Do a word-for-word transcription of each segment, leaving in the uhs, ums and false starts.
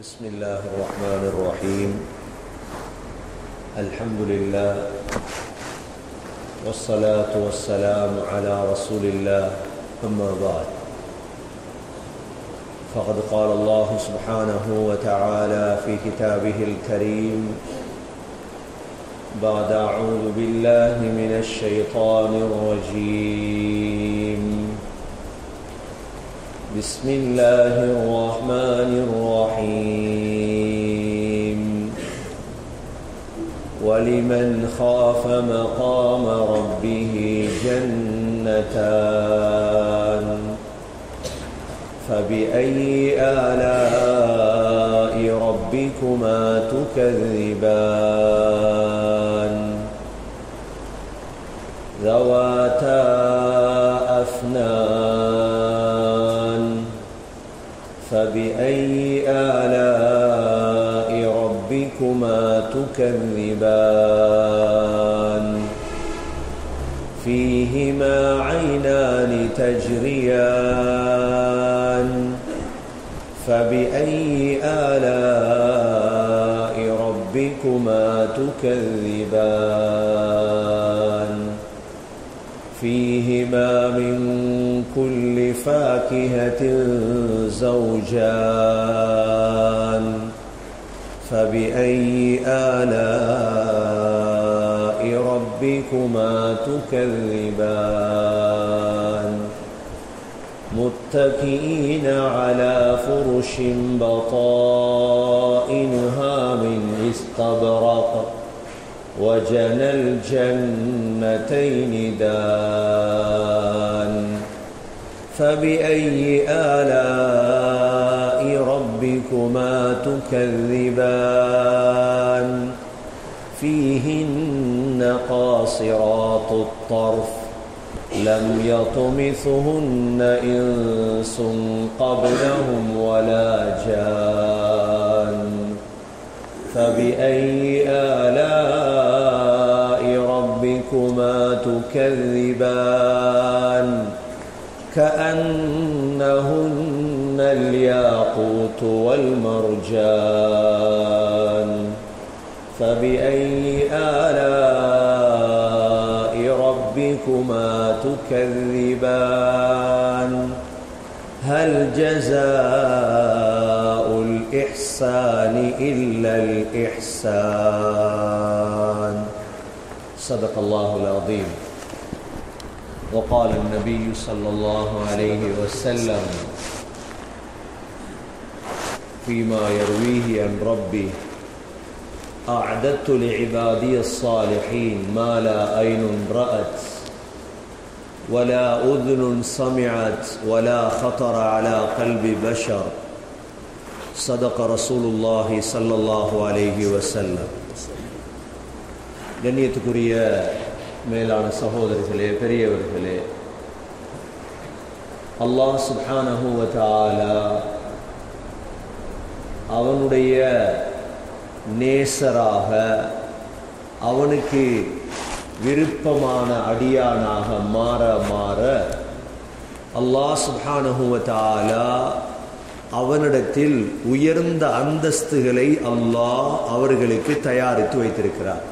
بسم الله الرحمن الرحيم. الحمد لله والصلاة والسلام على رسول الله، أما بعد، فقد قال الله سبحانه وتعالى في كتابه الكريم بعد أعوذ بالله من الشيطان الرجيم. بسم الله الرحمن الرحيم. ولمن خاف مقام ربه جنتان فبأي آلاء ربكما تكذبان ذواتا أفنان فبأي آلاء ربكما تكذبان فيهما عينان تجريان فبأي آلاء ربكما تكذبان فيهما من كل فاكهة زوجان فبأي آلاء ربكما تكذبان متكئين على فرش بطائنها من استبرق وجنى الجنتين دان فبأي آلاء ربكما تكذبان فيهن قاصرات الطرف لم يطمثهن إنس قبلهم ولا جان فبأي آلاء ربكما تكذبان كأنهن الياقوت والمرجان فبأي آلاء ربكما تكذبان هل جزاء الإحسان إلا الإحسان. صدق الله العظيم. وقال النبي صلى الله عليه وسلم فيما يرويه عن ربي أعددت لعبادي الصالحين ما لا عين رأت ولا أذن سمعت ولا خطر على قلب بشر. صدق رسول الله صلى الله عليه وسلم. கண்ணியத்துக்குரிய மேலான சகோதரர்களே, பெரியவர்களே, அல்லாஹ் சுப்ஹானஹு வ தஆலா அவனுடைய நேசராக, அவனுக்கு விருப்பமான அடியானாக மாற மாற அல்லாஹ் சுப்ஹானஹு வ தஆலா அவனிடத்தில் உயர்ந்த அந்தஸ்துகளை அல்லாஹ் அவர்களுக்கு தயாரித்து வைத்திருக்கிறார்.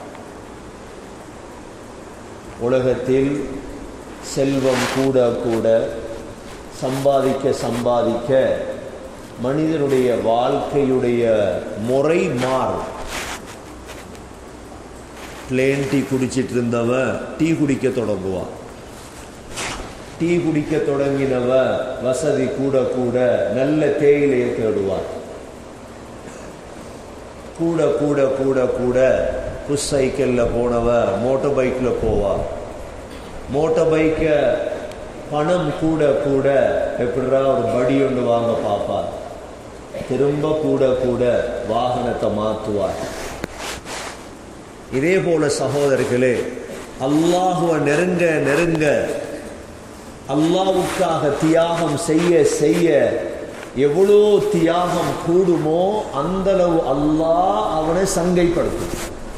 உலகத்தில் செல்வம் கூட கூட சம்பாதிக்க சம்பாதிக்க மனிதனுடைய வாழ்க்கையுடைய முறை மாறும். பிளேன் டீ குடிச்சிட்டு இருந்தவன் டீ குடிக்க தொடங்குவான். டீ குடிக்க தொடங்கினவன் வசதி கூட கூட நல்ல தேயிலையை தேடுவான். கூட கூட கூட கூட புஷ் சைக்கிளில் போனவன் மோட்டர் பைக்கில் போவான். மோட்டர் பைக்க பணம் கூட கூட எப்படிரா ஒரு படி ஒன்று வாங்க பார்ப்பான். திரும்ப கூட கூட வாகனத்தை மாற்றுவார். இதே போல சகோதரர்களே, அல்லாஹுவை நெருங்க நெருங்க, அல்லாஹ்வுக்காக தியாகம் செய்ய செய்ய எவ்வளோ தியாகம் கூடுமோ அந்தளவு அல்லாஹ் அவனை சங்கைப்படுத்தும்.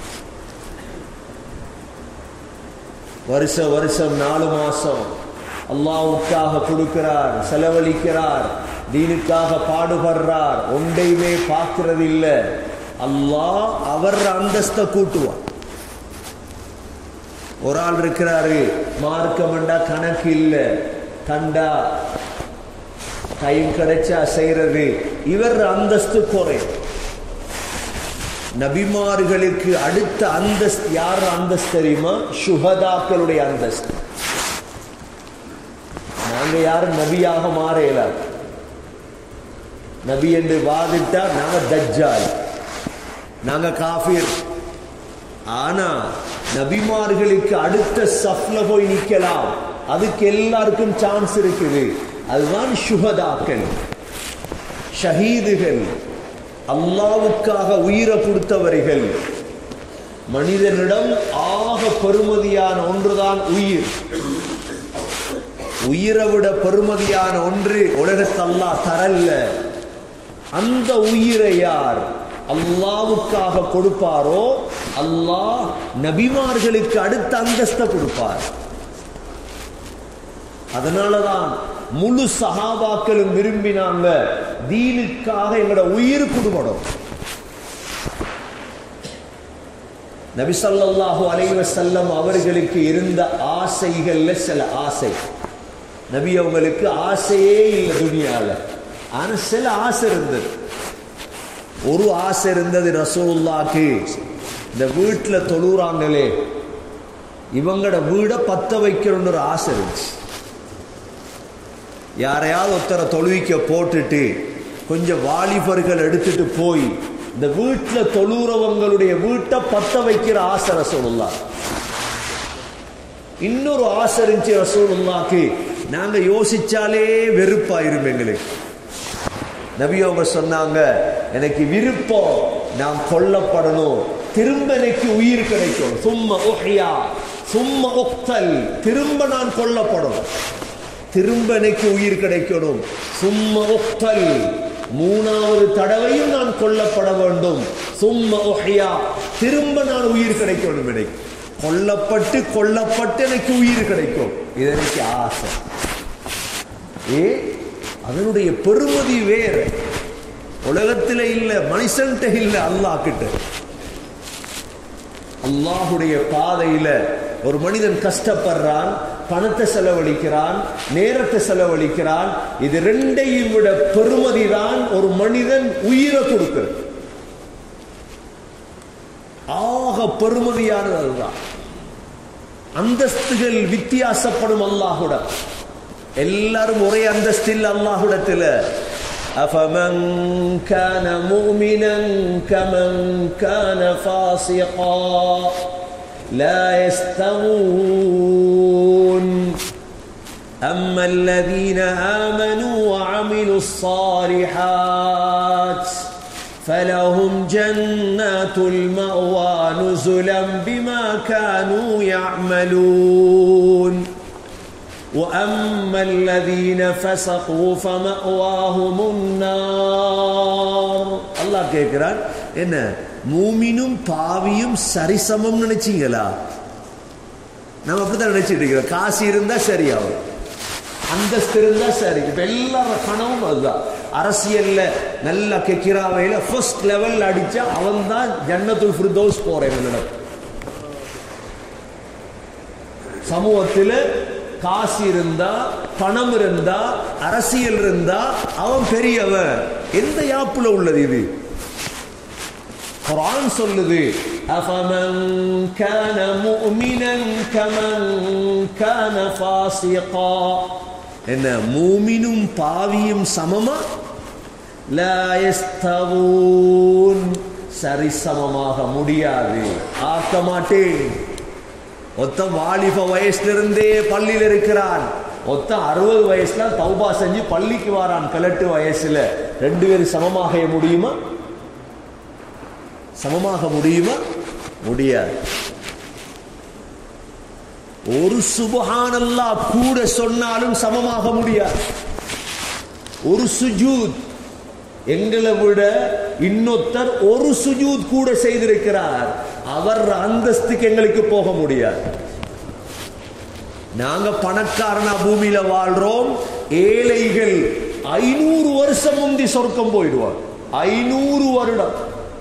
வருஷ வருஷம் நாலு மாசம் அல்லாஹ்வுக்காக கொடுக்கிறார், செலவழிக்கிறார், தீனுக்காக பாடுபடுறார், ஒன்றையுமே பார்க்கிறது இல்லை, அல்லாஹ் அவர் அந்தஸ்தை கூட்டுவார். ஒரு ஆள் இருக்கிறாரு, மார்க்கமண்டா கணக்கு இல்லை, கண்டா டைம் கிடைச்சா செய்யறது, இவர் அந்தஸ்து குறை. நபிமார்களுக்கு அடுத்த அந்தஸ்து யார் அந்தஸ்து தெரியுமா? சுஹதாக்களுடைய அந்தஸ்து. நாங்க யாரும் நபியாக மாறல. நபி என்று வாதிட்டா நாங்க தஜ்ஜால், நாங்க காஃபிர். ஆனா நபிமார்களுக்கு அடுத்த சஃப்ல போய் நிக்கலாம், அதுக்கு எல்லாருக்கும் சான்ஸ் இருக்குது. அதுதான் சுஹதாக்கள், ஷஹீதுகள், அல்லாவுக்காக உயிரை கொடுத்தவர்கள். மனிதனிடம் ஆக பெருமதியான ஒன்றுதான் உயிர். உயிரை விட பெருமதியான ஒன்று உலகத்தை அல்லாஹ் தரல்ல. அந்த உயிரை யார் அல்லாவுக்காக கொடுப்பாரோ அல்லாஹ் நபிமார்களுக்கு அடுத்த அந்தஸ்தை கொடுப்பார். அதனாலதான் முழு சஹாபாக்களும் விரும்பினாங்க, தீனுக்காக எங்களோட உயிர் கொடுக்கணும். நபி ஸல்லல்லாஹு அலைஹி வஸல்லம் அவர்களுக்கு இருந்த ஆசைகள்ல சில ஆசை. நபி அவங்களுக்கு ஆசையே இல்லை துனியால, ஆனா சில ஆசை இருந்தது. ஒரு ஆசை இருந்தது ரசூலுல்லாஹ்க்கு, இந்த வீட்டுல தொழுறாங்களே இவங்களோட வீட பத்த வைக்கணும்னு ஒரு ஆசை இருந்துச்சு. யாரையாவது ஒருத்தரை தொழுவிக்க போட்டுட்டு கொஞ்சம் வாலிபர்கள் எடுத்துட்டு போய் இந்த வீட்டுல தொழுறவங்களுடைய வீட்டை பத்த வைக்கிற ஆசை ரசூலுல்லாஹ். இன்னொரு ஆசை இருந்துச்சு ரசூலுல்லாஹ்க்கு, நாங்க யோசிச்சாலே வெறுப்பாயிரும் எங்களுக்கு. நபி அவங்க சொன்னாங்க, எனக்கு விருப்பம் நான் கொல்லப்படணும், திரும்ப எனக்கு உயிர் கிடைக்கும். சும்மா உஹ்யா சும்மா உக்தல், திரும்ப நான் கொல்லப்படணும், திரும்ப எனக்கு உயிர் கிடைக்கணும். சும்மா உக்தல், மூணாவது தடவையும் நான் கொல்லப்பட வேண்டும். சும்மா உஹ்யா, திரும்ப நான் உயிர் கிடைக்கணும். எனக்கு கொல்லப்பட்டு கொல்லப்பட்டு எனக்கு உயிர் கிடைக்கும். இது எனக்கு ஆசை. ஏ அதனுடைய பெருமதி வேறு, உலகத்தில் இல்லை, மனுஷன்ட்ட இல்லை, அல்லாஹ் கிட்ட. அல்லாஹுடைய பாதையில ஒரு மனிதன் கஷ்டப்படுறான், பணத்தை செலவழிக்கிறான், நேரத்தை செலவழிக்கிறான். இது ரெண்டையும் விட பெருமதி தான் ஒரு மனிதன் உயிரை கொடுக்கிறது. ஆக பெருமதியானது அதுதான். அந்தஸ்துகள் வித்தியாசப்படும் அல்லாஹுட. எல்லாரும் ஒரே அந்தஸ்தில் அல்லாஹுடத்தில். أفمن كان مؤمنا كمن كان فاسقا لا يستوون أما الذين آمنوا وعملوا الصالحات فلهم جنات المأوى نزلا بما كانوا يعملون وأما الذين فسقوا فمأواهم النار. அல்லாஹ் கேட்கிறான், என்ன மூமினும் பாவியும் சரிசமம் நினைச்சீங்களா? நம்ம அப்படித்தான் நினைச்சிட்டு இருக்கிறோம். காசு இருந்தா சரியாகும், அந்தஸ்து இருந்தா சரி. இப்ப எல்லாரும் கனவும் அதுதான். அரசியல்ல நல்ல கெக்கிராவையில ஃபர்ஸ்ட் லெவல் அடிச்சா அவன் தான் ஜன்னத்துல் ஃபிர்தௌஸ் போறேன். சமூகத்தில் காசு இருந்தா, பணம் இருந்தா, அரசியல் இருந்தா அவன் பெரியவன். எந்த யாப்புல உள்ளது இது? குர்ஆன் சொல்லுது, அஃபமன் கான முஃமினன் கமன் கான ஃபாஸிகா. என்ன மூமினும் பாவியும் சமமா? லா யஸ்தவூன், சரிசமமாக முடியாது, ஆக்க மாட்டேன். ஒத்த வாலிப வயசுல இருந்தே பள்ளியில் இருக்கிறான், ஒத்த அறுபது வயசுல தௌபா செஞ்சு பள்ளிக்கு வாரான் கிழட்டு வயசுல. ரெண்டு பேரும் சமமாக முடியுமா? சமமாக முடியுமா? முடியாது. ஒரு சுப்ஹானல்லாஹ் கூட சொன்னாலும் சமமாக முடியாது. ஒரு சுஜூத், எங்களை விட இன்னொருத்தர் ஒரு சுஜூத் கூட செய்திருக்கிறார், அவர் அந்தஸ்துக்கு எங்களுக்கு போக முடியாது. நாங்க பணக்காரனா பூமியில வாழ்றோம், ஏழைகள் ஐநூறு வருஷம் முந்தி சொர்க்கம் போயிடுவார். ஐநூறு வருடம்.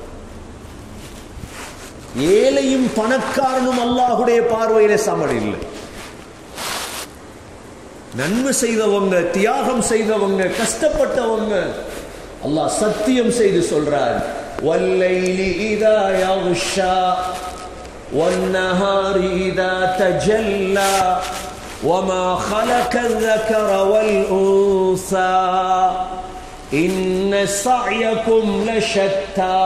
ஏழையும் பணக்காரனும் அல்லாஹுடைய பார்வையில சமன் இல்லை. நன்மை செய்தவங்க, தியாகம் செய்தவங்க, கஷ்டப்பட்டவங்க. அல்லாஹ் சத்தியம் செய்து சொல்றார், வல்லைலி இதா யக்ஷா வன்னஹாரி இதா தஜல்லா வமா خلقல் ذكر والأنثى إن سعيكم لشتى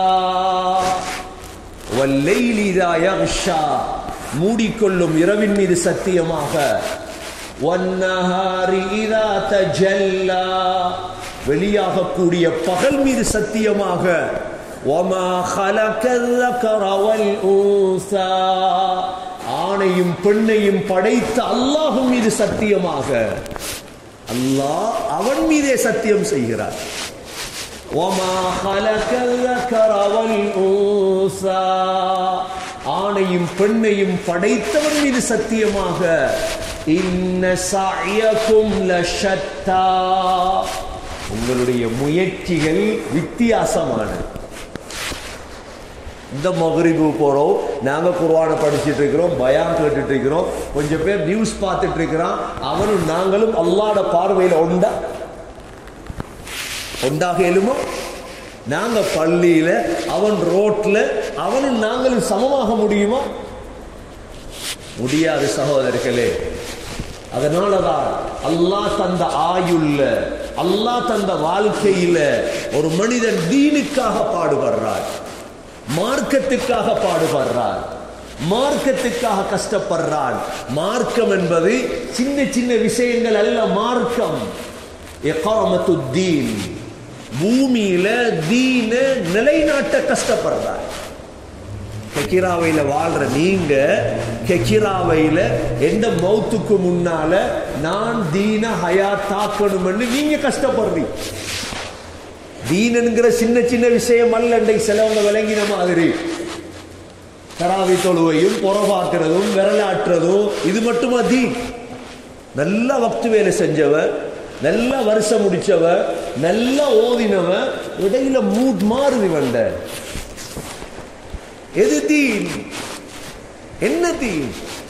வல்லைலி இதா யக்ஷா, மூடிக்கொள்ளும் இரவின் மீது சத்தியமாக, வன்னஹாரி இதா தஜல்லா, வெளியாகக்கூடிய பகல் மீது சத்தியமாக, வமா خلقல் ذكر والأنثى, ஆணையும் பெண்ணையும் படைத்த அல்லாஹ் மீது சத்தியமாக. அல்லாஹ் அவன் மீதே சத்தியம் செய்கிறார். வமா خلقல் ذكر والأنثى, ஆணையும் பெண்ணையும் படைத்தவன் மீது சத்தியமாக, இன்ன சஅயக்கும் லஷத்தா, உங்களுடைய முயற்சிகள் வித்தியாசமான. இந்த மக்ரிபு போறோம், நாங்க குர்ஆனை படிச்சுட்டு இருக்கிறோம், பயான் கேட்டுட்டு இருக்கிறோம், கொஞ்சம் பேர் நியூஸ் பார்த்துட்டு இருக்கிறான். அவனும் நாங்களும் அல்லாஹ்வுடைய பார்வையில் ஒண்டா ஒன்றாக எழுமோ? நாங்க பள்ளியில, அவன் ரோட்ல, அவனும் நாங்களும் சமமாக முடியுமா? முடியாது சகோதரர்களே. அதனாலதான் அல்லாஹ் தந்த ஆயுள்ள, அல்லாஹ் தந்த வாழ்க்கையில ஒரு மனிதன் தீனுக்காக பாடுபடுறார், மார்க்கத்துக்காக பாடுபடுறார், மார்க்கத்துக்காக கஷ்டப்படுறான். மார்க்கம் என்பது சின்ன சின்ன விஷயங்கள் அல்ல. மார்க்கம் இகாமத்துத்தீன், பூமியில தீன நிலைநாட்ட கஷ்டப்படுறார். கெக்கிராவையில வாழ்ற நீங்க, கெக்கிராவையில எந்த மௌத்துக்கு முன்னால நான் தீன ஹயாத்தாக்கணும்னு நீங்க கஷ்டப்படுறீங்க. தீனங்கிற சின்ன சின்ன விஷயம் அல்ல. இன்றைக்கு சிலவங்க விளங்கின மாதிரி தராவி தொழுவையும் பொறபாக்குறதும் விரலாற்றுறதும் இது மட்டுமா தீன்? நல்ல வக்து வேலை செஞ்சவ, நல்ல வருஷம் முடிச்சவ, நல்ல ஓதினவ, இடையில மூட் மாறுதி வந்த. எது தீன்? என்ன தீன்?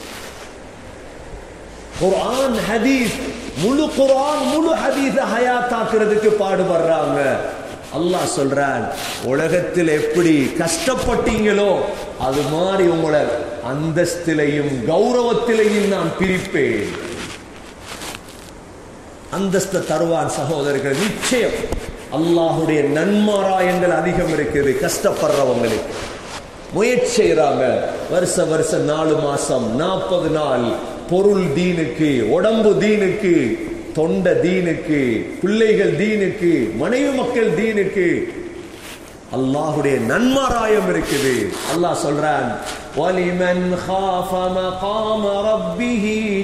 குர்ஆன் ஹதீஸ், முழு குர்ஆன் முழு ஹதீஸ ஹயாத்தாக்குறதுக்கு பாடுபடுறாங்க. அல்லாஹ் சொல்றான், உலகத்தில் எப்படி கஷ்டப்பட்டீங்களோ அது மாதிரி உங்களை அந்தஸ்திலையும் கௌரவத்திலையும் நான் பிரிப்பேன். அந்தஸ்த தருவான் சகோதரர்கள். நிச்சயம் அல்லாஹுடைய நன்மாராயங்கள் அதிகம் இருக்குது. கஷ்டப்படுறவங்களுக்கு முயற்சி செய்யறாங்க. வருஷ வருஷம் நாலு மாசம் நாற்பது நாள் பொருள் தீனுக்கு, உடம்பு தீனுக்கு, தொண்ட தீனுக்கு, பிள்ளைகள் தீனுக்கு, மனைவி மக்கள் தீனுக்கு. அல்லாஹுடைய நன்மாராயம் இருக்குது. அல்லாஹ் சொல்றான், وَلِمَنْ خَافَ مَقَامَ رَبِّهِ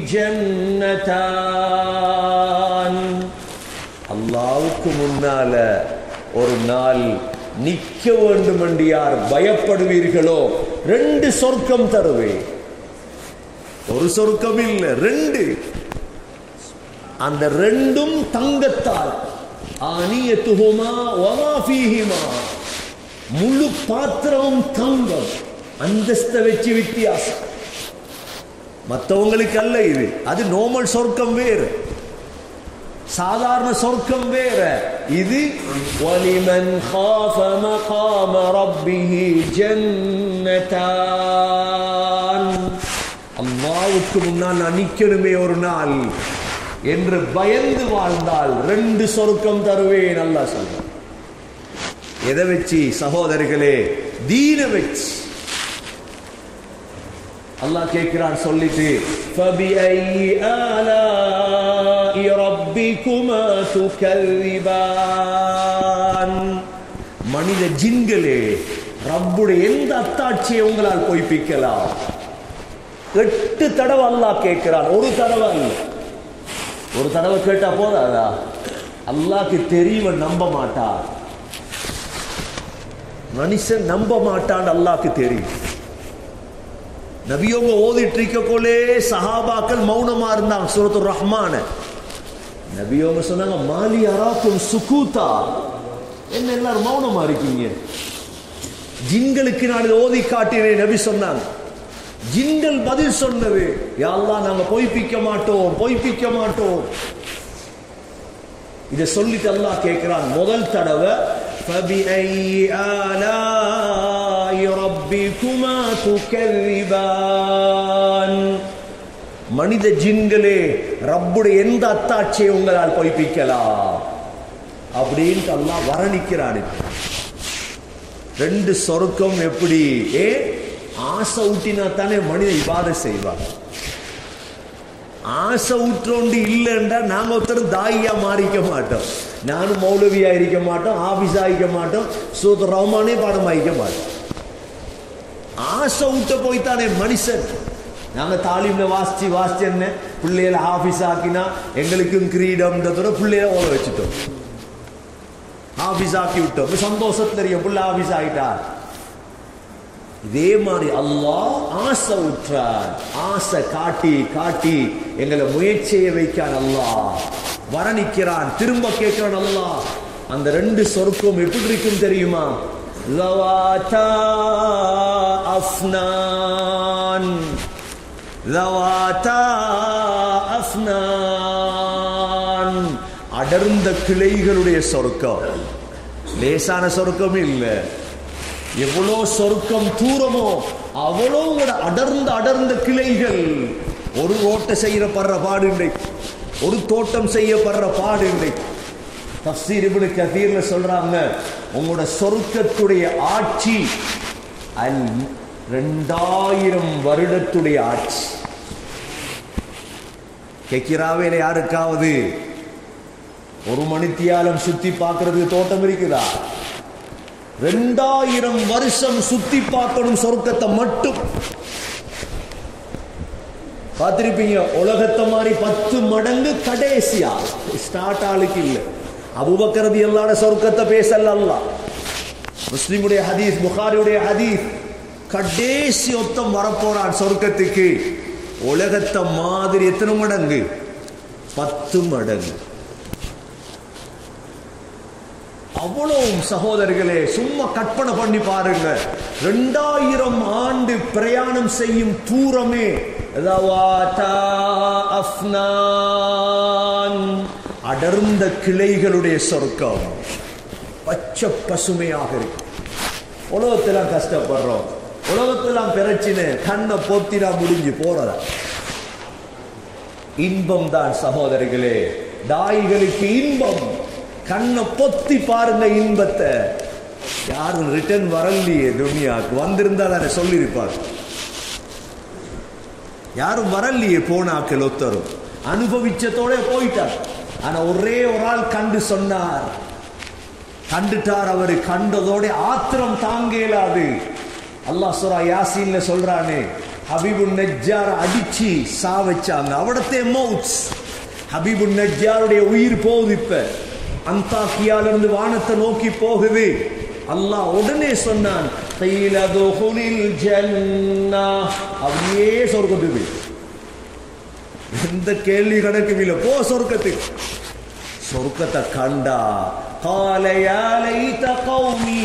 جَنَّتَانِ, அல்லாஹ்வுக்கு முன்னால ஒரு நாள் நிக்க வேண்டும் என்று யார் பயப்படுவீர்களோ ரெண்டு சொர்க்கம் தருவேன். ஒரு சொர்க்கம் இல்ல, ரெண்டு. அந்த ரெண்டும் தங்கத்தால், ஆனியத்துஹுமா வமா ஃபீஹிமா, முழு பாத்திரமும் தங்கம். அந்தஸ்த வச்சு வித்தியாசம். மற்றவங்களுக்கு அல்ல இது. அது நார்மல் சொர்க்கம் வேறு, சாதாரண சொர்க்கம் வேற. இது وَلِمَنْ خَافَ مَقَامَ رَبِّهِ جَنَّتَانِ, அல்லாஹ்வுக்கு முன்னால் நான் நிக்கணுமே ஒரு நாள் என்று பயந்து வாழ்ந்தால் ரெண்டு சொர்க்கம் தருவேன் அல்லாஹ் சொல்றான். எதை வச்சு சகோதரர்களே? தீன வச்சு. அல்லாஹ் கேட்கிறான் சொல்லிட்டு, فَبِأَيِّ آلَاءِ رَبِّكُمَا تُكَذِّبَانِ, மனித ஜின்களே, ரப்புடைய எந்த அத்தாட்சியை உங்களால் பொய்ப்பிக்கலாம்? எட்டு தடவை அல்லாஹ் கேட்கிறான், ஒரு தடவை அல்ல. ஒரு தடவை கேட்டா போதாதா? அல்லாஹ்க்கு தெரியும், நம்ப மாட்டார். மனுஷன் நம்ப மாட்டான், அல்லாஹ்க்கு தெரியும். நபியோங்க ஓதிட்டு இருக்கோலே சஹாபாக்கள் மௌனமா இருந்தாங்க. சூரத்துர் ரஹ்மான நபி அவங்க சொன்னாங்க, மாலி அராக்கும் சுகூதா, என்ன எல்லாரும் மௌனமா இருக்கீங்க? ஜின்களுக்கு நான் இதை ஓதி காட்டினேன். நபி சொன்னாங்க. ஜின்கள் பதில் சொன்னது, யா அல்லாஹ் நாங்க பொய்ப்பிக்க மாட்டோம், பொய்ப்பிக்க மாட்டோம். இதை சொல்லிட்டு அல்லாஹ் கேட்கிறான் முதல் தடவை, فَبِأَيِّ آلَاءِ رَبِّكُمَا تُكَذِّبَانِ, மனித ஜின்களே ரப்புடைய எந்த அத்தாட்சியை உங்களால் பொய்ப்பிக்கலாம் அப்படின்னு அல்லாஹ் வர்ணிக்கிறான். ரெண்டு சொர்க்கம் எப்படி? ஏ ஆசை ஊட்டினா தானே மனித இபாதத் செய்வாங்க. ஆசை ஊற்றோண்டு இல்லைன்றா நாங்க ஒருத்தரும் தாயியா மாறிக்க மாட்டோம், நானும் மௌலவியா இருக்க மாட்டோம், ஆபீஸா இருக்க மாட்டோம், சூத் ரஹ்மானே பாடம் ஆயிக்க மாட்டோம். ஆசை ஊட்ட போய்த்தானே மனுஷன். நாங்க தாலிம்ல வாசிச்சு வாசிச்சு என்ன பிள்ளைகளை ஆபீஸ் ஆக்கினா எங்களுக்கும் கிரீடம்ன்றதோட பிள்ளைகளை ஓட வச்சுட்டோம், ஆபீஸ் ஆக்கி விட்டோம், சந்தோஷத்துல தெரியும் பிள்ளை ஆபீஸ் ஆகிட்டா. இதே மாதிரி அல்லாஹ் ஆசை உற்றார், ஆசை காட்டி காட்டி எங்களை முயற்சியை வைக்கான், அல்லாஹ் வர்ணிக்கிறான், திரும்ப கேட்கிறான் அல்லாஹ். அந்த ரெண்டு சொர்க்கம் எப்படி இருக்கும் தெரியுமா? லவாதா அஃப்னான், லவாதா அஃப்னான், அடர்ந்த கிளைகளுடைய சொர்க்கம். லேசான சொர்க்கம் இல்லை. எவ்வளோ சொர்க்கம் தூரமோ அவ்வளோ அடர்ந்த அடர்ந்த கிளைகள். ஒரு ஓட்டை செய்யப்படுற பாடு இல்லை, ஒரு தோட்டம் செய்யப்படுற பாடு இல்லை. தஃப்சீர் இப்னு கதீர்ல சொல்றாங்க, உங்களோட சொர்க்கத்துடைய ஆட்சி அல் ரெண்டாயிரம் வருடத்துடைய ஆட்சி. கேட்கிறாவே யாருக்காவது ஒரு மணித்தியாலம் சுத்தி பார்க்கறதுக்கு தோட்டம் இருக்குதா? ரெண்டாயிரம் வருஷம் சுத்தி பார்க்கணும் சொர்க்கத்தை மட்டும். பார்த்திருப்பீங்க, உலகத்தை மாதிரி பத்து மடங்கு கடைசியா ஸ்டார்ட் ஆளுக்கு இல்லை. அபூபக்கர் ரலியல்லாஹு அன்ஹு சொர்க்கத்தை பேசல அல்லாஹ். முஸ்லிமுடைய ஹதீஸ், புகாரியுடைய ஹதீஸ், கடைசி ஒத்தம் வரப்போறான் சொர்க்கத்துக்கு. உலகத்தை மாதிரி எத்தனை மடங்கு? பத்து மடங்கு. அவ்வளவு சகோதரர்களே, சும்மா கற்பனை பண்ணி பாருங்க. ரெண்டாயிரம் ஆண்டு பிரயாணம் செய்யும் தூரமே அடர்ந்த கிளைகளுடைய சொர்க்கம், பச்சை பசுமையாக இருக்கு. உலகத்தெல்லாம் கஷ்டப்படுறோம், உலகத்தெல்லாம் பிரச்சனை, கண்ணை பொத்தினா முடிஞ்சு போறதா. இன்பம் தான் சகோதரர்களே, தாய்களுக்கு இன்பம். கண்ணை பொத்தி பாருங்க இன்பத்தை. யாரும் ரிட்டர்ன் வரலையே துனியாவுக்கு, வந்திருந்தா தானே சொல்லியிருப்பார். யாரும் வரலையே, போனாக்கள் ஒத்தரும் அனுபவிச்சதோட போயிட்டார். ஆனா ஒரே ஒரு ஆள் கண்டு சொன்னார், கண்டுட்டார். அவரு கண்டதோட ஆத்திரம் தாங்க இயலாது. அல்லாஹ் சூரா யாசீன்ல சொல்றானே, ஹபீபுன் நஜ்ஜார் அடிச்சு சா வச்சாங்க. அவடத்தே மௌத். ஹபீபுன் நஜ்ஜாருடைய உயிர் போகுது. இப்ப அந்தாக்கியால இருந்து வானத்தை நோக்கி போகுது. அல்லாஹ் உடனே சொன்னான், அப்படியே சொர்க்கத்துக்கு. எந்த கேள்வி கணக்கும் இல்லை, போ சொர்க்கத்துக்கு. சொர்க்கத்தை கண்டா قال يا ليت قومي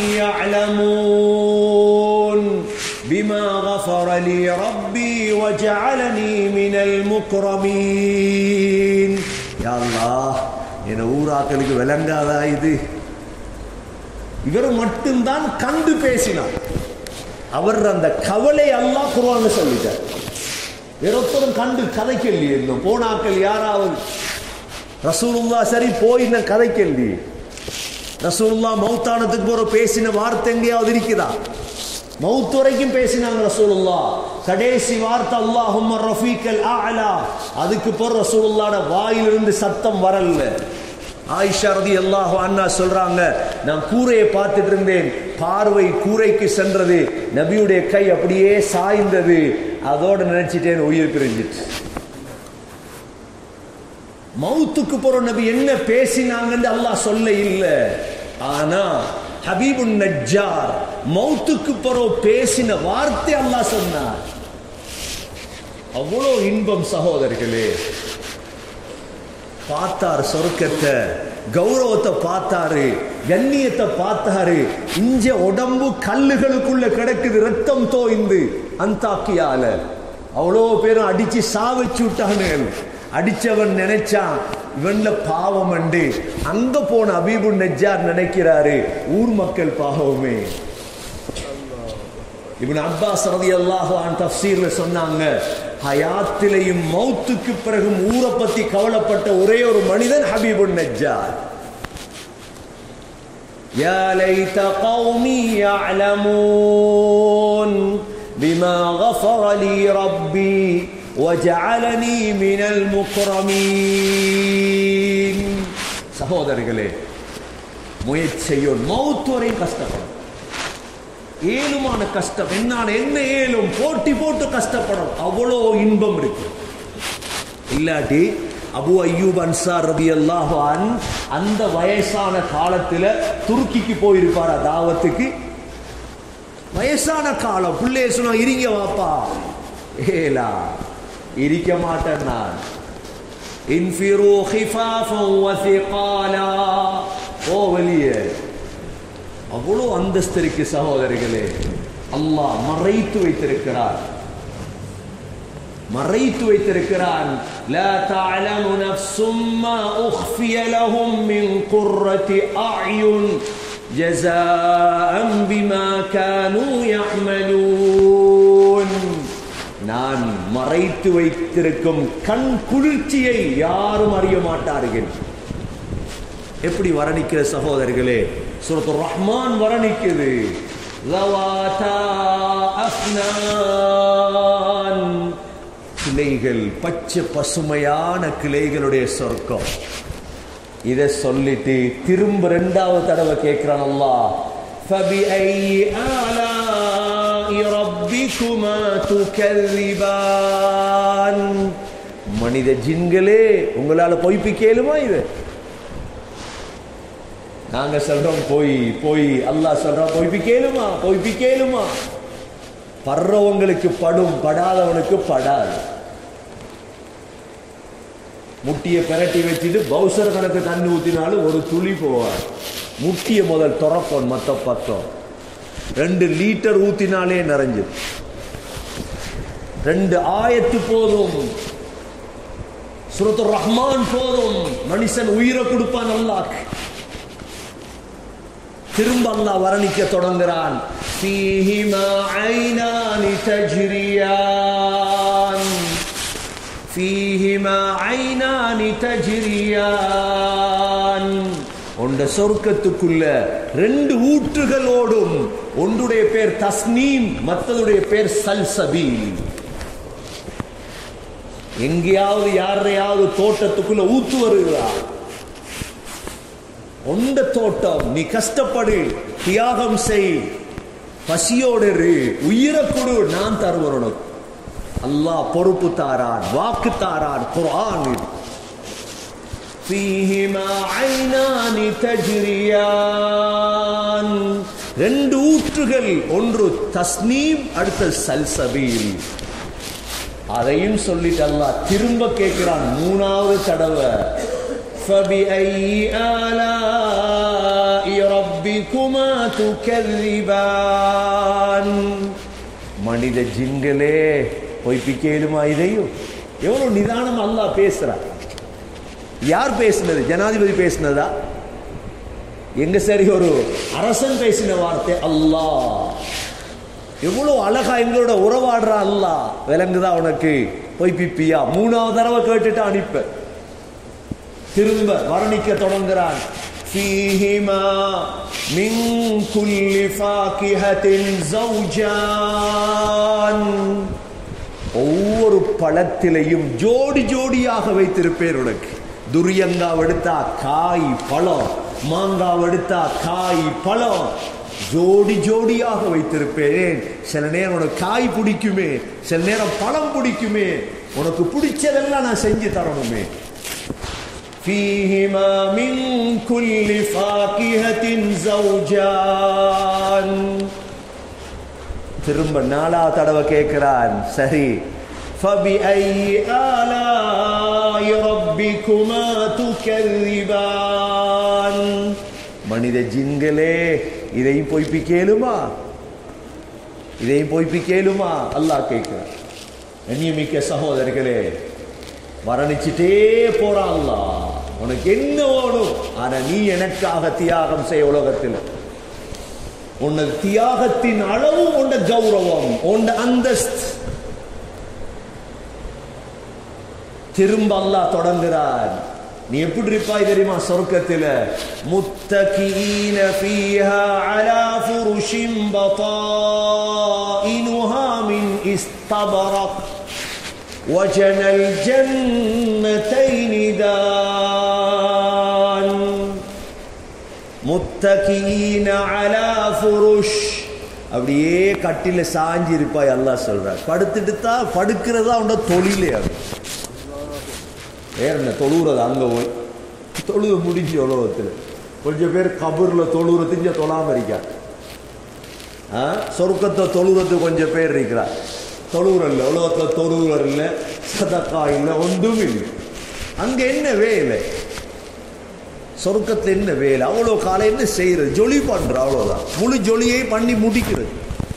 يعلمون بما غفر لي ربي وجعلني من المكرمين. يا الله, என ஊராக்களுக்கு விளங்காதா இது? இவர் மட்டும்தான் கண்டு பேசினார். அவர் அந்த கவலை அல்லாஹ் குர்ஆன்ல சொல்லிட்டார். வேறொருத்தரும் கண்டு கதைக்கல்லையே. இன்னும் போனாக்கள் யாராவது ரசூலுல்லாஹ் சரி போய் இன்னும் கதைக்கல்லையே. ரசூலுல்லாஹ் மௌத்தானத்துக்கு போற பேசின வார்த்தை எங்கேயாவது இருக்குதா? மௌத் வரைக்கும் பேசினாங்க ரசூலுல்லாஹ். கடைசி வார்த்தை அல்லாஹும்ம ரஃபீக்கல் அஅலா. அதுக்கு போற ரசூலுல்லாஹ்ட வாயிலிருந்து சத்தம் வரல. ஆயிஷா ரலியல்லாஹு அன்ஹா சொல்றாங்க, நான் கூரையை பார்த்துட்டு இருந்தேன், பார்வை கூரைக்கு சென்றது, நபியுடைய கை அப்படியே சாய்ந்தது, அதோட நினைச்சிட்டேன் உயிர் பிரிஞ்சிட்டு. மௌத்துக்கு போற நபி என்ன பேசினாங்கன்னு அல்லாஹ் சொல்ல இல்லை. ஆனா ஹபீபுன் நஜ்ஜார் மௌத்துக்கு போற பேசின வார்த்தை அல்லாஹ் சொன்னார். அவ்வளோ இன்பம் சகோதரர்களே. பார்த்தார் சொர்க்கத்தை, கௌரவத்தை பார்த்தாரு, கண்ணியத்தை பார்த்தாரு. இஞ்ச உடம்பு கல்லுகளுக்குள்ள கிடக்குது, ரத்தம் தோய்ந்து. அந்தாக்கியால அவ்வளோ பேரும் அடிச்சு சாவச்சு விட்டாங்க. அடிச்சவன் நினைச்சான் இவன்ல பாவம் அண்டு. அங்க போன அபீபு நஜ்ஜார் நினைக்கிறாரு ஊர் மக்கள் பாவமே. இப்னு அப்பாஸ் ரலியல்லாஹு அன்ஹு தஃப்சீர்ல சொன்னாங்க, ஹயாத்திலையும் மௌத்துக்கு பிறகும் ஊரை பத்தி கவலைப்பட்ட ஒரே ஒரு மனிதன் ஹபீபு நஜ்ஜார். யா லைத கௌமி யஅலமூன் பிமா கஃபர லீ ரப்பி வஜஅலனி மினல் முக்ரமீன். சகோதரர்களே, முயற்சி செய்யும். மௌத் வரை கஷ்டப்படும். ஏழுமான கஷ்டம் என்னால என்ன ஏழும் போட்டி போட்டு கஷ்டப்படும். அவ்வளோ இன்பம் இருக்கு. இல்லாட்டி அபு அய்யூப் அன்சார் ரலியல்லாஹு அன்ஹு அந்த வயசான காலத்துல துருக்கிக்கு போயிருப்பாரா தாவத்துக்கு. வயசான காலம். பிள்ளைய சொன்னா இருங்க வாப்பா. ஏலா இருக்க மாட்டேன் நான். இன்ஃபிரு ஹிஃபாஃபன் வ சிகாலா. ஓ வெளியே. அவ்வளோ அந்தஸ்திற்கு சகோதரிகளே அல்லாஹ் மறைத்து வைத்திருக்கிறார், மறைத்து வைத்திருக்கிறான். லா தஅலமு நஃப்சும் மா உஃபிய லஹும் மின் குர்ரத்தி அஅயுன் ஜஸாஅன் பிமா கானூ யஅமலூன். நான் மறைத்து வைத்திருக்கும் கண் குளிர்ச்சியை யாரும் அறிய மாட்டார்கள். எப்படி வர்ணிக்கிற சகோதரர்களே, சூரத்துர் ரஹ்மான் வர்ணிக்குது. லவாதா அஃப்னான், கிளைகள், பச்சை பசுமையான கிளைகளுடைய சொர்க்கம். இதை சொல்லிட்டு திரும்ப ரெண்டாவது தடவை கேட்கிறான் அல்லாஹ், ஃபபிஐயி ஆலாஇ ரப்பிகுமா துகல்லிபான். மனித ஜின்களே, உங்களால பொய்ப்பிக்க இயலுமா? இது நாங்க சொல்றோம் போய் போய், அல்லாஹ் சொல்றோம் பொய்ப்பிக்கேலுமா பொய்ப்பிக்கேலுமா. படுறவங்களுக்கு படும், படாதவனுக்கு படாது. முட்டியை பெரட்டி வச்சுட்டு பவுசர் கணக்கு தண்ணி ஊத்தினாலும் ஒரு துளி போவார். முட்டிய முதல் துறப்போம், மத்த பக்கம் ரெண்டு லிட்டர் ஊத்தினாலே நிறைஞ்சு. ரெண்டு ஆயத்து போதும், சூரத்துர் ரஹ்மான் போதும், மனுஷன் உயிரை கொடுப்பான் அல்லாஹ். திரும்ப அல்லாஹ் வர்ணிக்க தொடங்குகிறான். ஃபீஹிமா ஐனானி தஜ்ரியான், ஃபீஹிமா ஐனானி தஜ்ரியான். உண்ட சொர்க்கத்துக்குள்ள ரெண்டு ஊற்றுகள் ஓடும். ஒன்றுடைய பேர் தஸ்னீம், மற்றதுடைய பேர் சல்சபீல். எங்கேயாவது யாரையாவது தோட்டத்துக்குள்ள ஊத்து வருகிறா? உண்ட தோட்டம். நீ கஷ்டப்படு, தியாகம் செய், பசியோடு உயிரை கொடு, நான் தருவன். அல்லாஹ் பொறுப்பு தாரான், வாக்கு தாரான். குர்ஆன் ஃபீஹிமா ஐனானி தஜ்ரியான், ரெண்டு ஊற்றுகள், ஒன்று தஸ்னீம், அடுத்த சல்சபீல். அதையும் சொல்லிட்டு அல்லாஹ் திரும்ப கேட்கிறான் மூணாவது தடவை. فَبِأَيِّ آلَاءِ رَبِّكُمَا تُكَذِّبَانِ. மனித ஜின்களே, பொய்ப்பிக்கேலுமா இதையும்? எவ்வளவு நிதானம் அல்லாஹ் பேசுறார். யார் பேசினது? ஜனாதிபதி பேசினதா? எங்க சரி ஒரு அரசன் பேசின வார்த்தை அல்லாஹ். எவ்வளவு அழகா எங்களோட உறவாடுற அல்லாஹ். விளங்குதா உனக்கு? பொய்ப்பிப்பியா? மூணாவது தடவை கேட்டுட்டு அனுப்ப. திரும்ப வர்ணிக்க தொடங்குகிறான். ஃபீஹிமா மின் குல்லி ஃபாகிஹத்தின் ஸௌஜான். ஒவ்வொரு பழத்திலையும் ஜோடி ஜோடியாக வைத்திருப்பேன் உனக்கு. துரியங்காய் எடுத்தா காய் பழம், மாங்காய் எடுத்தா காய் பழம், ஜோடி ஜோடியாக வைத்திருப்பேன். சில நேரம் உனக்கு காய் பிடிக்குமே, சில நேரம் பழம் பிடிக்குமே, உனக்கு பிடிச்சதெல்லாம் நான் செஞ்சு தரணுமே. فيهما من كل فاكهة زوجان. திரும்ப நாலாவது தடவை கேட்கிறான். சரி, فبأي آلاء ربكما تكذبان மனித ஜின்களே இதையும் பொய்ப்பிக்கேலுமா இதையும் பொய்ப்பிக்கேலுமா அல்லாஹ் கேட்கிறார். கண்ணியமிக்க சகோதரர்களே, மரணிச்சுட்டே போறான் அல்லாஹ். உனக்கு என்ன வேணும்? ஆனா நீ எனக்காக தியாகம் செய்ய உலகத்தில். உன்ன தியாகத்தின் அளவு, உன்ன கௌரவம், உன்ன அந்தஸ்து. திரும்ப அல்லாஹ் தொடங்குறார். நீ எப்படி இருப்பாய் தெரியுமா சொர்க்கத்தில்? முத்தகீன ஃபீஹா அலா ஃபுருஷின் பதாயினுஹா மின் இஸ்தபரக் வஜனல் ஜன்னத்தைனி தான். முத்தகீன அலா ஃபுருஷ், அப்படியே கட்டில சாஞ்சி இருப்பாய் அல்லாஹ் சொல்றார். படுத்துட்டு தான் படுக்கிறதா உண்ட தொழிலே. அது வேற என்ன, தொழுகிறது அங்கே போய் தொழுது முடிஞ்சு உலகத்தில். கொஞ்சம் பேர் கபூரில் தொழுகிறது இங்கே தொழாமல் இருக்கா. சொர்க்கத்தை தொழுகிறது கொஞ்சம் பேர் இருக்கிறார். தொழுவுற இல்லை உலகத்தில், தொழுவுற இல்லை, சதக்கா இல்லை, ஒன்றும் இல்லை. அங்கே என்ன வேலை? சொர்க்கத்தில் என்ன வேலை? அவ்வளோ காலம் என்ன செய்யறது? ஜொலி பண்ற, அவ்வளோதான். முழு ஜொலியை பண்ணி முடிக்கிறது.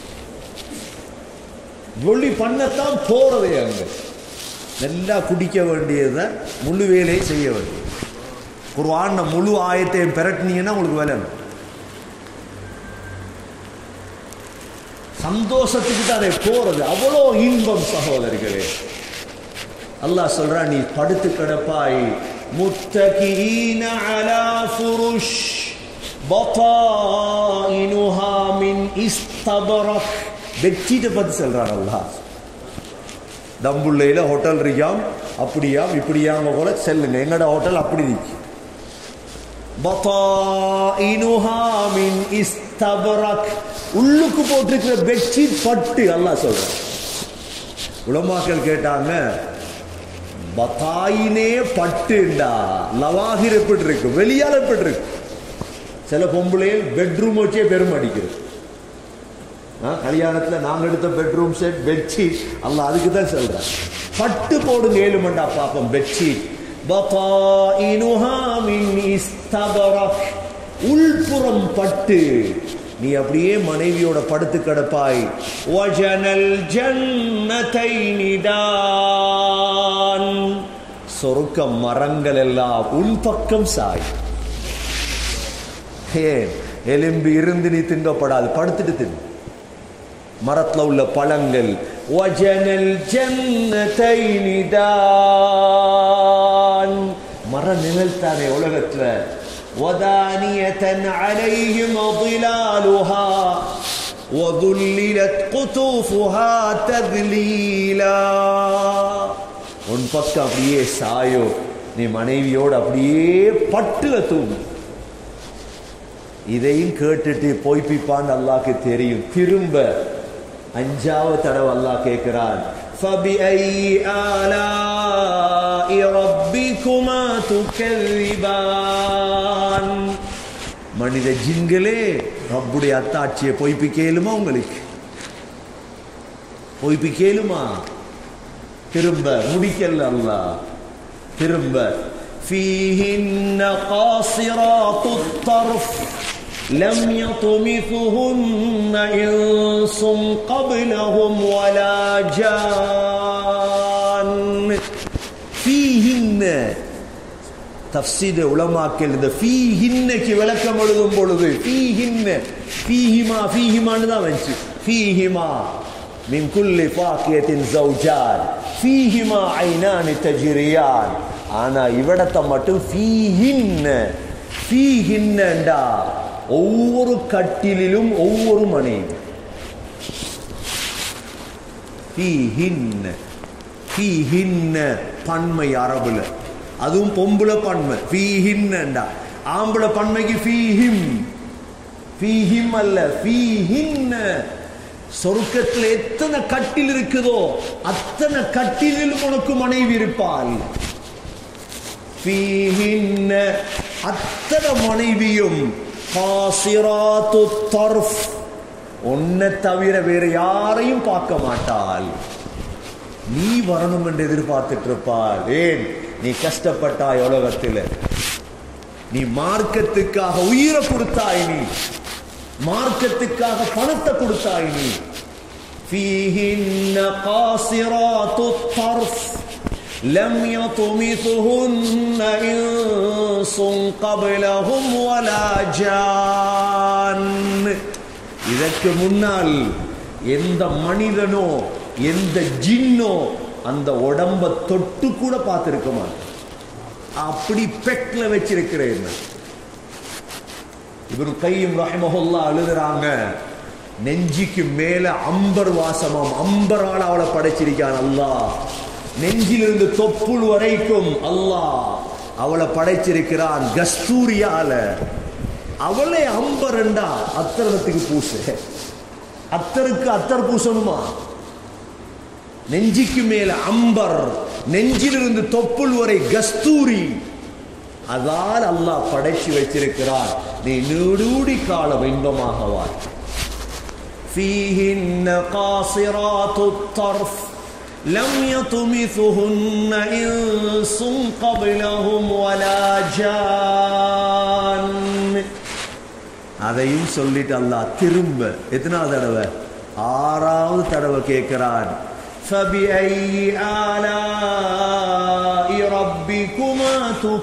ஜொலி பண்ணத்தான் போறதே. அங்கே நல்லா குடிக்க வேண்டியதை முழு வேலையை செய்ய வேண்டியது. குர்ஆன் முழு ஆயத்தையும் பெரட்டினீங்கன்னா உங்களுக்கு வேலை. சந்தோஷத்துக்கு தான் அதை போறது. அவ்வளோ இன்பம் சகோதரிகளே. அல்லாஹ் சொல்றா, நீ படுத்து கிடப்பாய். முத்தகீன அலா ஃபுருஷ் பதாயினுஹா மின் இஸ்தபரக். பெட்ஷீட்டை பத்தி சொல்றான் அல்லாஹ். தம்புள்ளையில் ஹோட்டல் இருக்காம், அப்படியாம் இப்படியாங்க போல செல்லுங்க. எங்கட ஹோட்டல் அப்படி இருக்கு. பதாயினுஹா மின் இஸ்தபரக், உள்ளுக்கு போட்டிருக்கிற பெட்ஷீட் பட்டு. அல்லாஹ் சொல்றான். உலமாக்கள் கேட்டாங்க, பதாயினே பட்டுண்டா லவாகிர் எப்படி இருக்கு, வெளியால எப்படி இருக்கு? சில பொம்பளையில் பெட்ரூம் வச்சே பெருமை அடிக்கிறது. கல்யாணத்தில் நாங்கள் எடுத்த பெட்ரூம் செட் பெட்ஷீட் அல்லாஹ் அதுக்கு தான் சொல்றேன். பட்டு போடுங்க ஏழு மண்டா பாப்போம். பெட்ஷீட் பதாயினுஹா மின் இஸ்தபரக், உள்புறம் பட்டு. நீ அப்படியே மனைவியோட படுத்து கிடப்பாய். வஜனல் ஜன்னத்தைனி தான், சொர்க்க மரங்கள் எல்லாம் உன் பக்கம் சாய். ஏன் எலும்பி இருந்து நீ திங்கப்படாது, படுத்துட்டு தின்னு. மரத்தில் உள்ள பழங்கள். வஜனல் ஜன்னத்தைனி தான், மர நிழல் தானே உலகத்துல. வதானியதன் அலைஹிம் ظلالها وذللت قطوفها تذليلا. உன் பக்கம் அப்படியே சாயோ, நீ மனைவியோடு அப்படியே பட்டுல தூங்கு. இதையும் கேட்டுட்டு பொய்ப்பிப்பான்னு அல்லாஹ்க்கு தெரியும். திரும்ப அஞ்சாவது தடவை அல்லாஹ் கேட்கிறான். فَبِأَيِّ آلَاءِ رَبِّكُمَا تُكَذِّبَانِ. மனித ஜின்களே, ரப்புடைய அத்தாட்சியை பொய்ப்பிக்கேலுமா? உங்களுக்கு பொய்ப்பிக்கேலுமா? திரும்ப முடிக்கல அல்லாஹ். திரும்ப فِيهِنَّ قَاصِرَاتُ الطَّرْفِ لَمْ يَطْمِثُهُنَّ إِنسٌ قَبْلَهُمْ وَلَا جَانٌّ. فِيهِنَّ தஃப்சீர் உலமாக்கள் இந்த ஃபீஹின்னக்கு விளக்கம் எழுதும் பொழுது ஃபீஹின்ன ஃபீஹிமா ஃபீஹிமான்னு தான் வந்துச்சு. ஃபீஹிமா மின் குல்லி ஃபாக்கியத்தின் ஸௌஜான் ஃபீஹிமா ஐனானி தஜ்ரியான். ஆனா இவடத்தை மட்டும் ஃபீஹின்ன ஃபீஹின்னண்டா ஒவ்வொரு கட்டிலும் ஒவ்வொரு மனைவி. ஃபீஹின்ன ஃபீஹின்ன பன்மை அரபுல, அதுவும் பொம்புல பன்மை. ஃபீஹின்னண்டா ஆம்பளை பன்மைக்கு ஃபீஹிம். ஃபீஹிம் அல்ல, ஃபீஹின்ன. சொர்க்கத்தில் எத்தனை கட்டில் இருக்குதோ அத்தனை கட்டிலும் உனக்கு மனைவி இருப்பாள். ஃபீஹின்ன, அத்தனை மனைவியும் காசிராத்து தர்ஃப், உன்னை தவிர வேற யாரையும் பார்க்க மாட்டாள். நீ வரணும் என்று எதிர்பார்த்துட்டு இருப்பாள். ஏன்? நீ கஷ்டப்பட்டாய் உலகத்தில், நீ மார்க்கத்துக்காக உயிரை கொடுத்தாய், நீ மார்க்கத்துக்காக பணத்தை கொடுத்தாய். நீ فيهن قاصرات الطرف لم يطمثهن إنس قبلهم ولا جان. இதற்கு முன்னால் எந்த மனிதனோ எந்த ஜின்னோ அந்த உடம்ப தொட்டு கூட பார்த்திருக்க மாட்டான். அப்படி பெக்ல வச்சிருக்கிறேன். இப்னு கையிம் ரஹிமஹுல்லாஹ் எழுதுறாங்க, நெஞ்சிக்கு மேல அம்பர் வாசமாம், அம்பரால் அவளை படைச்சிருக்கான் அல்லாஹ். நெஞ்சிலிருந்து தொப்புள் வரைக்கும் அல்லாஹ் அவளை படைச்சிருக்கிறான் கஸ்தூரியால. அவளே அம்பரண்டா அத்தரத்துக்கு பூச, அத்தருக்கு அத்தர் பூசணுமா? நெஞ்சிக்கு மேல அம்பர், நெஞ்சிலிருந்து தொப்புள் வரை கஸ்தூரி. அதால் அல்லாஹ் படைச்சு வச்சிருக்கிறான். நீ நீடூடி காலம் இன்பமாக வாழ். فيهن قاصرات الطرف لم يطمثهن إنس قبلهم ولا جان. அதையும் சொல்லிட்டு அல்லாஹ் திரும்ப எத்தனாவது தடவை? ஆறாவது தடவை கேட்கிறான். فبأي آلاء ربكما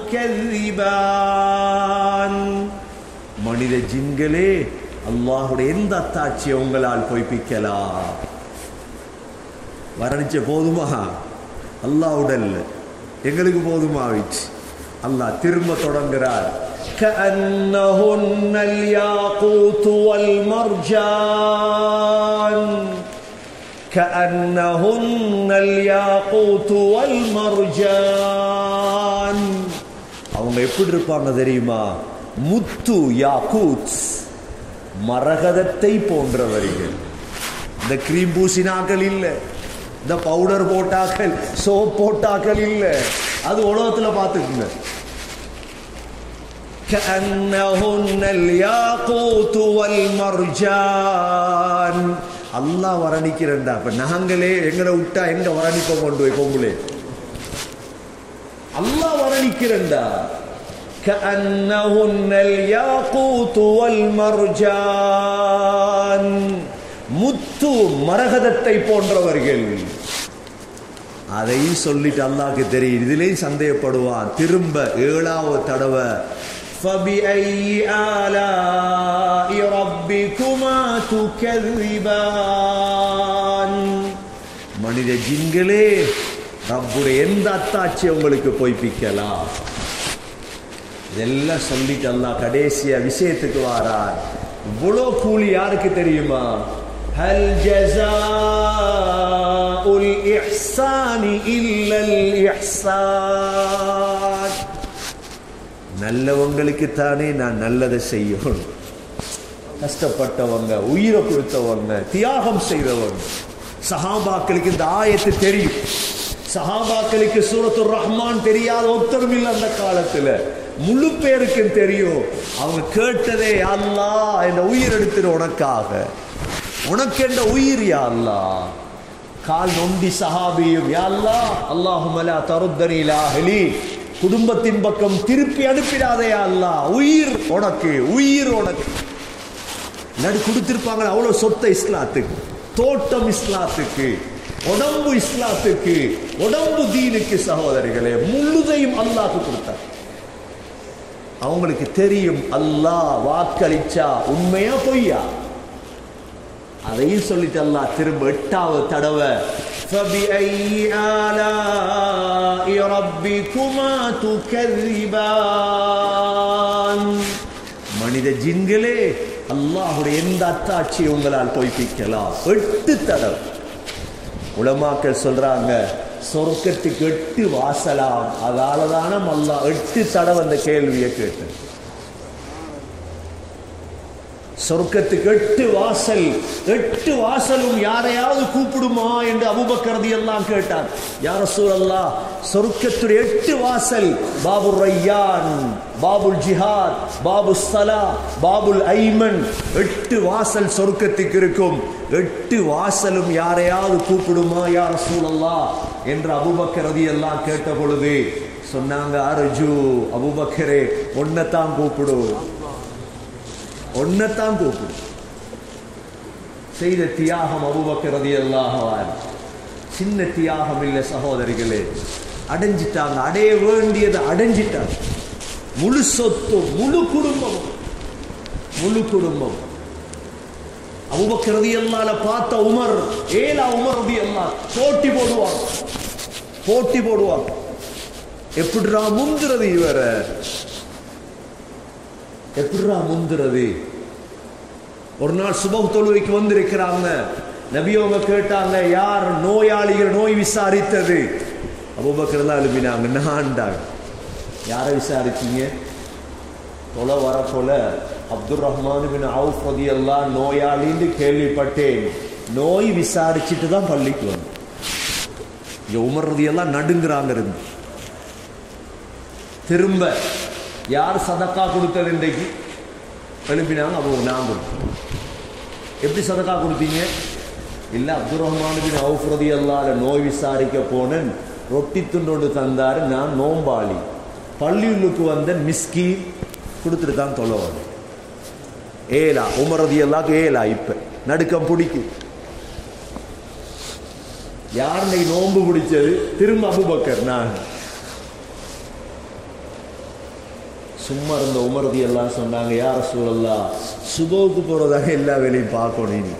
تكذبان. மனித ஜின்களே, அல்லாஹுடைய எந்த அத்தாட்சியை உங்களால் பொய்ப்பிக்கலாம்? வர்ணிச்ச போதுமா? அல்லாஹ்வுடல்ல எங்களுக்கு போதுமாவிச்சு. அல்லாஹ் திரும்ப தொடங்குகிறார். كأنهن الياقوت والمرجان كأنهن الياقوت والمرجان. அவங்க எப்படி இருப்பாங்க தெரியுமா? முத்து, யாக்கூத், மரகதத்தை போன்றவர்கள். இந்த கிரீம் பூசினாக்கள் இல்ல, இந்த பவுடர் போட்டாக்கள், சோப் போட்டாக்கள் இல்ல. அது உலகத்துல பார்த்துக்குங்க. كأنهن الياقوت والمرجان. அல்லாஹ் வர்ணிக்கிறண்டா. அப்ப நாங்களே எங்களை விட்டா எங்க வர்ணிப்போம்? கொண்டு போய் பொம்புலே அல்லாஹ் வர்ணிக்கிறண்டா. كأنهن الياقوت والمرجان. முத்து, மரகதத்தை போன்றவர்கள். அதை சொல்லிட்டு அல்லாஹ்க்கு தெரியும், இதிலேயும் சந்தேகப்படுவான். திரும்ப ஏழாவது தடவை فبأي آلاء ربكما تكذبان. மனித ஜின்களே, ரப்புடைய எந்த அத்தாட்சி உங்களுக்கு பொய்ப்பிக்கலாம்? இதெல்லாம் சொல்லிட்டு அல்லாஹ் கடைசியா விஷயத்துக்கு வாரார். இவ்வளோ கூலி யாருக்கு தெரியுமா? هل جزاء الإحسان إلا الإحسان. நல்லவங்களுக்கு தானே நான் நல்லதை செய்யணும். கஷ்டப்பட்டவங்க, உயிரை கொடுத்தவங்க, தியாகம் செய்தவங்க. சஹாபாக்களுக்கு இந்த ஆயத்து தெரியும். சஹாபாக்களுக்கு சூரத்துர் ரஹ்மான் தெரியாத ஒருத்தரும் இல்லை அந்த காலத்துல. முழு பேருக்கு தெரியும். அவங்க கேட்டதே, அல்லாஹ் இந்த உயிர் எடுத்துரு உனக்காக, உனக்கு என்ற உயிர் யா அல்லாஹ். கால் நொண்டி சஹாபியும், யா அல்லாஹ் அல்லாஹும்ம லா தருத்தனி இலா அஹ்லி, குடும்பத்தின் பக்கம் திருப்பி அனுப்பிடாதே அல்லாஹ், உயிர் உனக்கு, உயிர் உனக்கு. இல்லாட்டி கொடுத்திருப்பாங்க அவ்வளவு சொத்தை இஸ்லாத்துக்கு, தோட்டம் இஸ்லாத்துக்கு, உடம்பு இஸ்லாத்துக்கு, உடம்பு தீனுக்கு. சகோதரிகளே, முழுதையும் அல்லாஹ்க்கு கொடுத்தார். அவங்களுக்கு தெரியும் அல்லாஹ் வாக்களிச்சா உண்மையா பொய்யா. அதையும் சொல்லிட்டு அல்லாஹ் திரும்ப எட்டாவது தடவை فبأي آلاء ربكما تكذبان. மனித ஜின்களே, அல்லாஹ்வுடைய எந்த அத்தாட்சியை உங்களால் பொய்ப்பிக்கலாம்? எட்டு தடவை. உலமாக்கள் சொல்றாங்க, சொர்க்கத்துக்கு எட்டு வாசலாம். அதாலதான அல்லாஹ் எட்டு தடவை அந்த கேள்வியை கேட்டேன். சொர்க்கத்துக்கு எட்டு வாசல், எட்டு வாசலும் யாரையாவது கூப்பிடுமா என்று அபூபக்கர் ரலியல்லாஹு அன்ஹு கேட்டார். யா ரசூலல்லாஹ், சொர்க்கத்துடைய எட்டு வாசல், பாபுர் ரய்யான், பாபுல் ஜிஹாத், பாபுஸ் ஸலா, பாபுல் ஐமன், எட்டு வாசல் சொர்க்கத்துக்கு இருக்கும். எட்டு வாசலும் யாரையாவது கூப்பிடுமா யா ரசூலல்லாஹ் என்று அபூபக்கர் ரலியல்லாஹு அன்ஹு கேட்ட பொழுது சொன்னாங்க, அர்ஜு அபூபக்கரே ஒன்னத்தான் கூப்பிடு, ஒன்னத்தான் கூப்பிடு. செய்த தியாகம் அபூபக்கர் ரலியல்லாஹு அன்ஹு சின்ன தியாகம் இல்லை சகோதரிகளே. அடைஞ்சிட்டாங்க, அடைய வேண்டியதை அடைஞ்சிட்டாங்க. முழு சொத்து, முழு குடும்பம், முழு குடும்பம். அபூபக்கர் ரலியல்லாஹு பார்த்த உமர், ஏலா உமர் ரலியல்லாஹு போட்டி போடுவாங்க, போட்டி போடுவாங்க. எப்படிரா முந்துறது இவர, எப்படிரா முந்துறது. ஒரு நாள் சுபஹ் தொழுகைக்கு வந்திருக்கிறாங்க. நபி அவங்க கேட்டாங்க, யார் நோயாளிகள் நோய் விசாரித்தது? அபூபக்கர் தான் எழுப்பினாங்க, நான்டாங்க. யாரை விசாரிச்சீங்க? தொலை வர போல அப்துல் ரஹ்மான் பின் அவுஃப் ரலியல்லாஹு நோயாளின்னு கேள்விப்பட்டேன், நோய் விசாரிச்சுட்டு தான் பள்ளிக்கு வந்து. இங்க உமர் ரலியல்லாஹு நடுங்குறாங்க. இருந்து திரும்ப யார் சதக்கா கொடுத்தது இன்றைக்கு? எழுப்பினாங்க. அப்போ நான் எப்படி சதக்கா கொடுத்தீங்க? இல்ல அப்துல் ரஹ்மான் பின் அவுஃப் ரலியல்லாஹு நோய் விசாரிக்க போனேன், ரொட்டி துண்டோடு தந்தாரு, நான் நோம்பாளி, பள்ளியுள்ளுக்கு வந்த மிஸ்கி கொடுத்துட்டு தான் தொலை வரும். ஏலா உமர் ரலியல்லாஹு ஏலா இப்ப நடுக்கம் பிடிக்கும். யார் நோம்பு பிடிச்சது? திரும்ப அபூபக்கர். நான் சும்மா இருந்த உமர் ரலியல்லாஹு சொன்னாங்க, யா ரசூலல்லாஹ் சுபோக்கு போறதாக எல்லா வேலையும் பார்க்கணும்.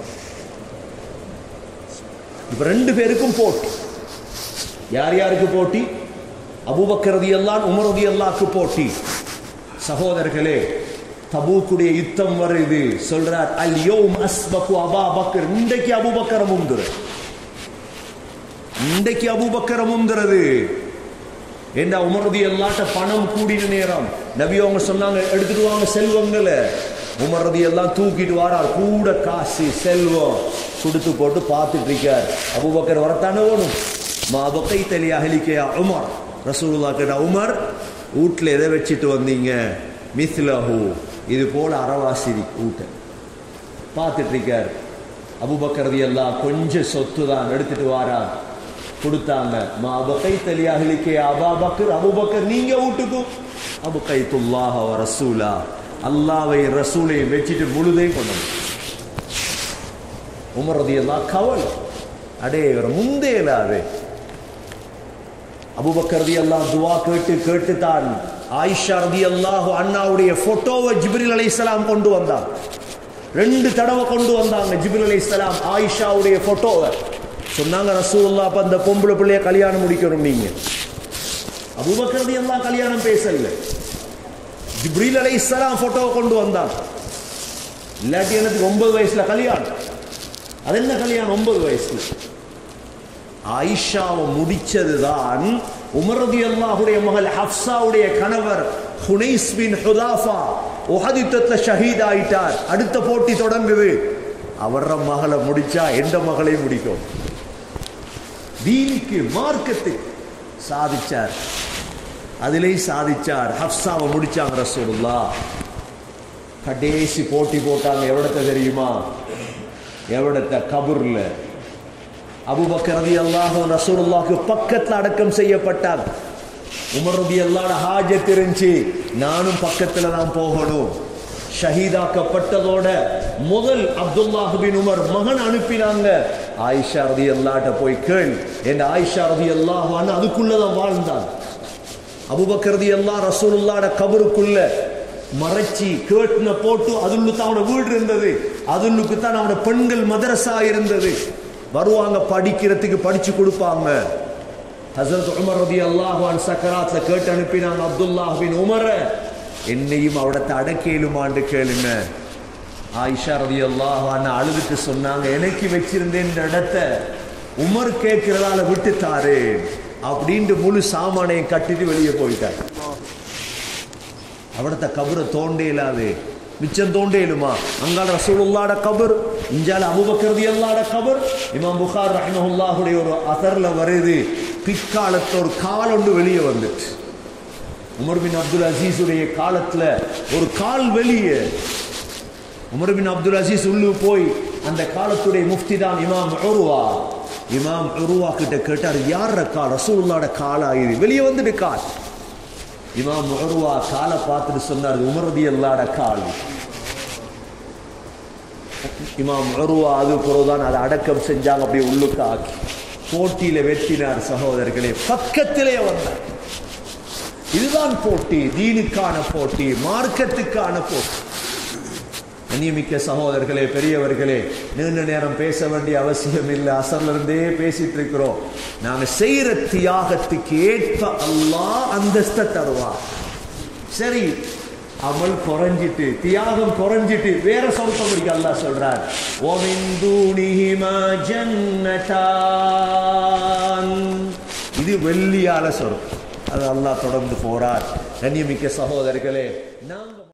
இப்ப ரெண்டு பேருக்கும் போட்டி. யார் யாருக்கு போட்டி? அபூபக்கர் ரலியல்லாஹு உமர் ரலியல்லாஹுக்கு போட்டி. சகோதரர்களே, தபூக்குடைய யுத்தம் வருது. சொல்றார், அல் யௌம் அஸ்பகு அபா பக்கர். இன்றைக்கு அபூபக்கர் முந்துற, இன்றைக்கு அபூபக்கர் முந்துறது. ஏண்டா உமர் ரலியல்லாஹு பணம் கூடின நேரம் நபி அவங்க சொன்னாங்க, எடுத்துட்டு வாங்க செல்வங்களை. உமர் ரலியல்லாஹு தூக்கிட்டு வாரார், கூட காசு செல்வம் கொடுத்து போட்டு பார்த்துட்டு இருக்கார். அபூபக்கர் வரத்தானே வேணும். மா பகைத லி அஹ்லிக யா உமர். ரசூலுல்லாஹ் கேட்டா, உமர் வீட்டில் எதை வச்சுட்டு வந்தீங்க? மிஸ்லஹு, இது போல அரவாசிரி ஊட்ட பார்த்துட்டு இருக்கார். அபூபக்கர் ரலியல்லாஹு கொஞ்சம் சொத்து தான் எடுத்துட்டு வாரார், கொடுத்தாங்க. மா பகைத லி அஹ்லிக யா அபா பக்கர். அபூபக்கர் நீங்க வீட்டுக்கும். அபகைதுல்லாஹ வ ரசூலா, அல்லாஹ்வை ரசூலை வச்சிட்டு முழுதை கொண்டாங்க. உமர் ரலியல்லாஹு கவலை, அடே இவர் முந்தேலாவே. அபூபக்கர் ரலியல்லாஹு துஆ கேட்டு கேட்டு தான் ஆயிஷா ரலியல்லாஹு அன்ஹாவுடைய போட்டோவை ஜிப்ரீல் அலைஹிஸ்ஸலாம் கொண்டு வந்தாங்க. ரெண்டு தடவை கொண்டு வந்தாங்க ஜிப்ரீல் அலைஹிஸ்ஸலாம் ஆயிஷாவுடைய போட்டோவை. சொன்னாங்க, ரசூலுல்லாஹ் அப்ப அந்த பொம்பளை பிள்ளைய கல்யாணம் முடிக்கணும் நீங்க. அபூபக்கர் ரலியல்லாஹு கல்யாணம் பேசல, ஜிப்ரீல் அலைஹிஸ்ஸலாம் போட்டோவை கொண்டு வந்தாங்க. இல்லாட்டி எனக்கு ஒன்பது வயசுல கல்யாணம். அது என்ன கல்யாணம் ஒன்பது வயசுல? ஆயிஷாவை முடிச்சதுதான் உமர் ரலியல்லாஹுடைய மகள் ஹப்ஸாவுடைய கணவர் ஹுனைஸ் பின் ஹுதாஃபா உஹது யுத்தத்துல ஷஹீத் ஆயிட்டார். அடுத்த போட்டி தொடங்குது. அவர மகளை முடிச்சா எந்த மகளையும் முடிக்கும். தீனுக்கு மார்க்கத்துக்கு சாதிச்சார், அதிலே சாதிச்சார். ஹப்ஸாவை முடிச்சாங்க ரசூலுல்லாஹ். கடைசி போட்டி போட்டாங்க. எவ்வளத்த தெரியுமா? எவ்வளத்த கபூர்ல. அபூபக்கர் ரலியல்லாஹு ரசூலுல்லாஹ்க்கு பக்கத்துல அடக்கம் செய்யப்பட்டார். உமர் ரலியல்லாஹு ஹாஜத் இருந்துச்சு, நானும் பக்கத்துல தான் போகணும். ஷஹீதாக்கப்பட்டதோட முதல் அப்துல்லாஹ் பின் உமர் மகன் அனுப்பினாங்க. ஆயிஷா ரலியல்லாஹு போய் கேள் என் ஆயிஷா ரலியல்லாஹு அன்ஹா அதுக்குள்ளதான் வாழ்ந்தார். அபூபக்கர் ரலியல்லாஹு ரசூலுல்லாஹ்ட கபருக்குள்ள மறைச்சி கேட்ன போட்டு அதுக்கு தான் அவனோட வீடு இருந்தது, அதுக்கு தான் அவனோட பெண்கள் மதரசா இருந்தது. வருவாங்க படிக்கிறதுக்கு, படிச்சு கொடுப்பாங்க. ஹஸரத் உமர் ரலியல்லாஹு அன்ஹு சக்கராத்ல கேட்டு அனுப்பினாங்க, அப்துல்லாஹ் பின் உமர என்னையும் அவடத்தை அடக்கேலுமான்னு கேளுங்க. ஆயிஷா ரலியல்லாஹு அன்ஹா அழுதுட்டு சொன்னாங்க, எனக்கு வச்சிருந்தேன் இந்த இடத்தை உமர் கேட்கிறதால விட்டுத்தாரு அப்படின்ட்டு முழு சாமானையும் கட்டிட்டு வெளியே போயிட்டார். அவடத்தை கபரை தோண்டே இல்லாது மிச்சம் தோண்டேலுமா? அங்கால ரசூலுல்லாஹ்ட கபர், இஞ்சால அபூபக்கர் ரலியல்லாஹு கபர். இமாம் புகாரி ரஹ்மஹுல்லாஹுடைய ஒரு அஸர்ல வருது, பிற்காலத்து ஒரு கால் ஒன்று வெளியே வந்துட்டு. உமர் பின் அப்துல் அசீஸ் உடைய காலத்துல ஒரு கால் வெளியே. உமர் பின் அப்துல் அசீஸ் உள்ளு போய் அந்த காலத்துடைய முஃப்தி தான் இமாம் உருவா. இமாம் உருவா கிட்ட கேட்டார், யார கால்? ரசூலுல்லாஹ்ட காலா இது? வெளியே வந்துட்டு கால். இமாம் உர்வா காலை பார்த்துட்டு சொன்னார், உமர் ரலியல்லாஹு அன்ஹு கால். இமாம் உர்வா அது பிறகுதான் அதை அடக்கம் செஞ்சாங்க, அப்படியே உள்ளுக்கு ஆக்கி போட்டியில வெற்றினார். சகோதரர்களே, பக்கத்திலே வந்தார். இதுதான் போட்டி, தீனுக்கான போட்டி, மார்க்கத்துக்கான போட்டி. கண்ணியமிக்க சகோதரர்களே, பெரியவர்களே, நீண்ட நேரம் பேச வேண்டிய அவசியம் இல்லை. அசர்ல இருந்தே பேசிட்டு இருக்கிறோம். நாங்க செய்யற தியாகத்துக்கு ஏற்ப அல்லாஹ் அந்தஸ்தை தருவார். சரி, அமல் குறைஞ்சிட்டு, தியாகம் குறைஞ்சிட்டு, வேற சொர்க்கம் இருக்கு. அல்லாஹ் சொல்றார், وَمِن دُونِهِمَا جَنَّتَانِ. இது வெள்ளியால சொர்க்கம். அது அல்லாஹ் தொடர்ந்து போறார். கண்ணியமிக்க சகோதரர்களே, நாங்க